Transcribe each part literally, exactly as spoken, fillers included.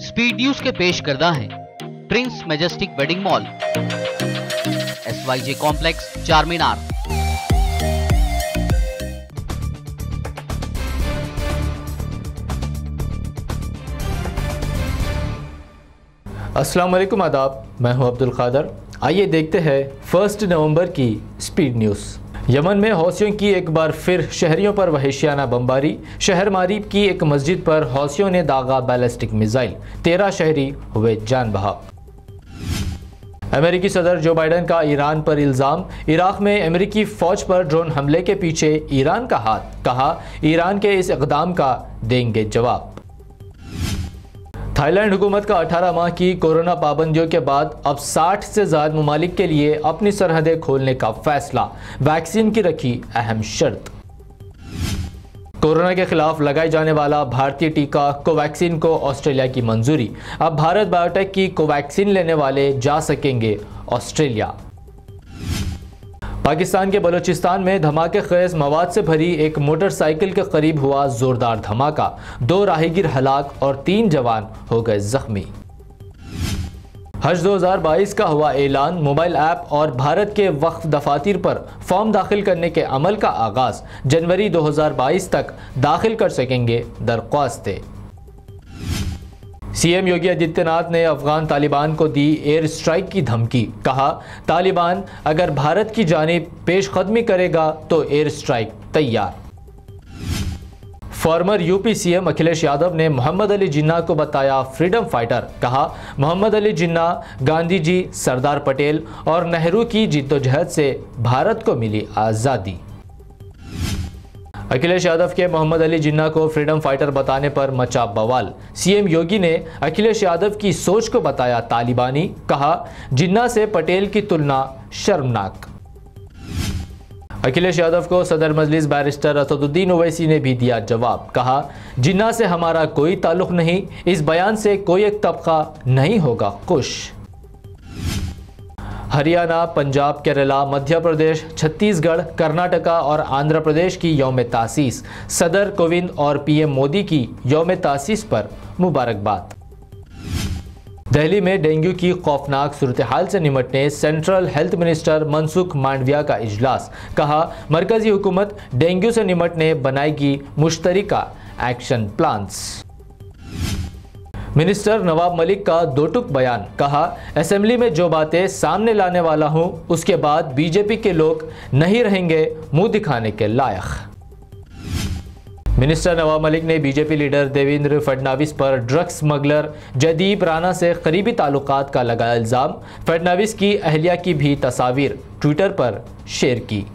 Speed news के पेश करदा है prince majestic wedding mall, S Y J complex, Charminar. अस्सलाम वालेकुम, आदाब। मैं हूं अब्दुल कादर। आइए देखते हैं फर्स्ट नवंबर की स्पीड न्यूज़। यमन में हौसियों की एक बार फिर शहरियों पर वहशियाना बमबारी। शहर मारीब की एक मस्जिद पर हौसियों ने दागा बैलिस्टिक मिसाइल, तेरह शहरी हुए जान बहा। अमेरिकी सदर जो बाइडन का ईरान पर इल्ज़ाम। इराक में अमेरिकी फौज पर ड्रोन हमले के पीछे ईरान का हाथ, कहा ईरान के इस इक़दाम का देंगे जवाब। थाईलैंड हुकूमत का अठारह माह की कोरोना पाबंदियों के बाद अब साठ से ज़्यादा ममालिक के लिए अपनी सरहदें खोलने का फैसला। वैक्सीन की रखी अहम शर्त। कोरोना के खिलाफ लगाए जाने वाला भारतीय टीका कोवैक्सीन को ऑस्ट्रेलिया की मंजूरी। अब भारत बायोटेक की कोवैक्सीन लेने वाले जा सकेंगे ऑस्ट्रेलिया। पाकिस्तान के बलूचिस्तान में धमाके खेज मवाद से भरी एक मोटरसाइकिल के करीब हुआ जोरदार धमाका। दो राहगीर हलाक और तीन जवान हो गए जख्मी। हज दो हज़ार बाईस का हुआ ऐलान। मोबाइल ऐप और भारत के वक्फ दफातर पर फॉर्म दाखिल करने के अमल का आगाज। जनवरी दो हज़ार बाईस तक दाखिल कर सकेंगे दरख्वास्तें। सीएम योगी आदित्यनाथ ने अफगान तालिबान को दी एयर स्ट्राइक की धमकी। कहा तालिबान अगर भारत की जानिब पेशकदमी करेगा तो एयर स्ट्राइक तैयार। Former UP CM Akhilesh Yadav ने मोहम्मद अली जिन्ना को बताया फ्रीडम फाइटर। कहा मोहम्मद अली जिन्ना गांधी जी, सरदार पटेल और नेहरू की जिद्दोजहद से भारत को मिली आज़ादी। अखिलेश यादव के मोहम्मद अली जिन्ना को फ्रीडम फाइटर बताने पर मचा बवाल। सीएम योगी ने अखिलेश यादव की सोच को बताया तालिबानी। कहा जिन्ना से पटेल की तुलना शर्मनाक। अखिलेश यादव को सदर मजलिस बैरिस्टर असदुद्दीन ओवैसी ने भी दिया जवाब। कहा जिन्ना से हमारा कोई ताल्लुक नहीं, इस बयान से कोई एक तबका नहीं होगा खुश। हरियाणा, पंजाब, केरला, मध्य प्रदेश, छत्तीसगढ़, कर्नाटका और आंध्र प्रदेश की यौम तासीस। सदर कोविंद और पीएम मोदी की यौम तासीस पर मुबारकबाद। दिल्ली में डेंगू की खौफनाक सूरत हाल से निपटने central health minister Mansukh Mandaviya का इजलास। कहा मरकजी हुकूमत डेंगू से निपटने बनाएगी मुश्तरका action plans. Minister Nawab Malik का दो टुक बयान। कहा असेंबली में जो बातें सामने लाने वाला हूं उसके बाद बीजेपी के लोग नहीं रहेंगे मुंह दिखाने के लायक। मिनिस्टर नवाब मलिक ने बीजेपी लीडर देवेंद्र फडणवीस पर ड्रग्स स्मगलर जयदीप राणा से करीबी ताल्लुकात का लगाया इल्जाम। फडणवीस की अहलिया की भी तस्वीर ट्विटर पर शेयर की।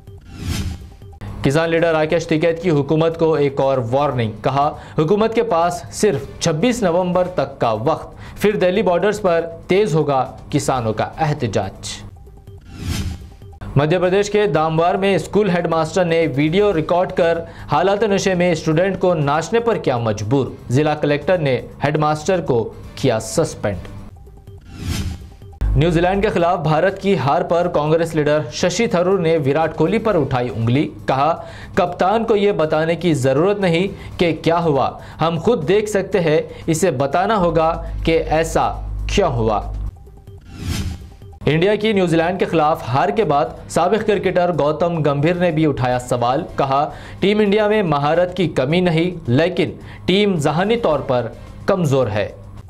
किसान लीडर राकेश टिकैत की हुकूमत को एक और वार्निंग। कहा हुकूमत के पास सिर्फ छब्बीस नवंबर तक का वक्त, फिर दिल्ली बॉर्डर्स पर तेज होगा किसानों का एहतजाज। मध्य प्रदेश के दामवार में स्कूल हेडमास्टर ने वीडियो रिकॉर्ड कर हालात नशे में स्टूडेंट को नाचने पर किया मजबूर। जिला कलेक्टर ने हेडमास्टर को किया सस्पेंड। न्यूजीलैंड के खिलाफ भारत की हार पर कांग्रेस लीडर शशि थरूर ने विराट कोहली पर उठाई उंगली। कहा कप्तान को यह बताने की जरूरत नहीं कि क्या हुआ, हम खुद देख सकते हैं, इसे बताना होगा कि ऐसा क्यों हुआ। इंडिया की न्यूजीलैंड के खिलाफ हार के बाद साबिक क्रिकेटर गौतम गंभीर ने भी उठाया सवाल। कहा टीम इंडिया में महारत की कमी नहीं, लेकिन टीम ज़हनी तौर पर कमजोर है।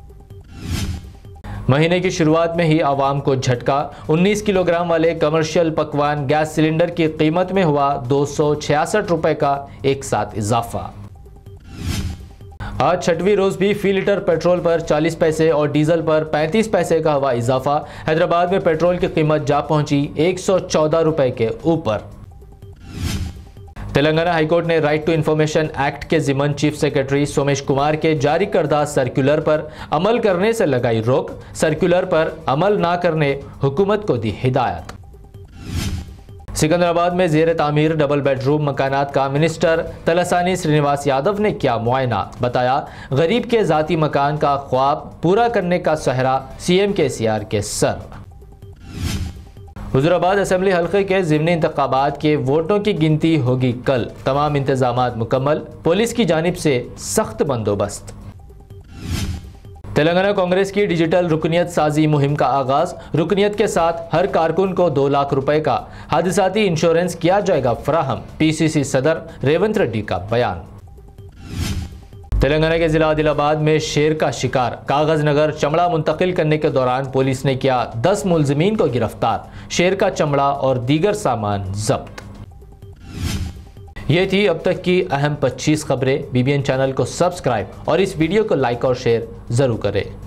महीने की शुरुआत में ही आवाम को झटका। उन्नीस किलोग्राम वाले कमर्शियल पकवान गैस सिलेंडर की कीमत में हुआ दो सौ छियासठ रुपए का एक साथ इजाफा। आज छठवीं रोज भी फी लीटर पेट्रोल पर चालीस पैसे और डीजल पर पैंतीस पैसे का हुआ इजाफा। हैदराबाद में पेट्रोल की कीमत जा पहुंची एक सौ चौदह रुपए के ऊपर। तेलंगाना हाईकोर्ट ने राइट टू इंफॉर्मेशन एक्ट के जिम्मन चीफ सेक्रेटरी सोमेश कुमार के जारी करदा सर्कुलर पर अमल करने से लगाई रोक। सर्कुलर पर अमल ना करने हुकूमत को दी हिदायत। सिकंदराबाद में जेर तामीर डबल बेडरूम मकानात का मिनिस्टर तलसानी श्रीनिवास यादव ने किया मुआयना। बताया गरीब के जाती मकान का ख्वाब पूरा करने का सहरा सीएम केसीआर के सर। हुजूराबाद असेंबली हल्के के ज़िमनी इंतखाबात के वोटों की गिनती होगी कल। तमाम इंतजामात मुकम्मल, पुलिस की जानिब से सख्त बंदोबस्त। तेलंगाना कांग्रेस की डिजिटल रुकनियत साजी मुहिम का आगाज। रुकनियत के साथ हर कारकुन को दो लाख रुपए का हादसाती इंश्योरेंस किया जाएगा फराहम। पीसीसी सदर रेवंत रेड्डी का बयान। तेलंगाना के जिला आदिलाबाद में शेर का शिकार, कागज नगर चमड़ा मुंतकिल करने के दौरान पुलिस ने किया दस मुलजिमीन को गिरफ्तार। शेर का चमड़ा और दीगर सामान जब्त। ये थी अब तक की अहम पच्चीस खबरें। बीबीएन चैनल को सब्सक्राइब और इस वीडियो को लाइक और शेयर जरूर करें।